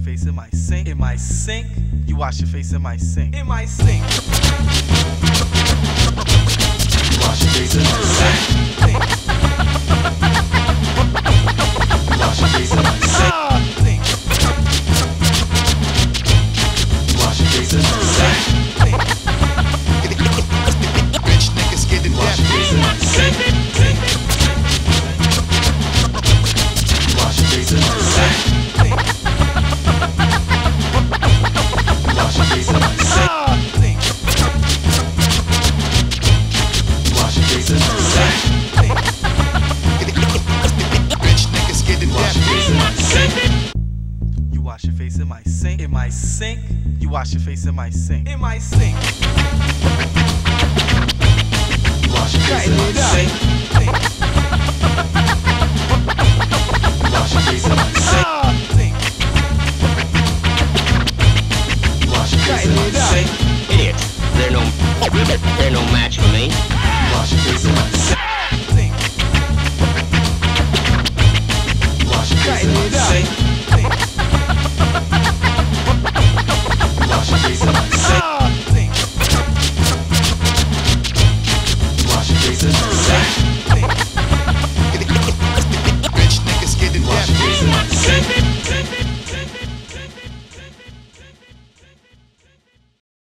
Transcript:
face in my sink. In my sink. You wash your face in my sink. In my sink. You wash your face in my sink. You wash your face in my sink. You wash your face in my sink. Rich niggas getting You wash your face in my sink. You wash your face in my sink. You wash your face in my sink. You wash your face in my sink. Rich niggas getting Wash your face in my sink. You wash your face in my sink. In my sink. You wash your face in my sink. In my sink. You wash your face in my sink. You wash your face in my sink. You wash your face in my sink. Idiots. They're no match for me. You wash your face in my sink. You wash your face in my sink.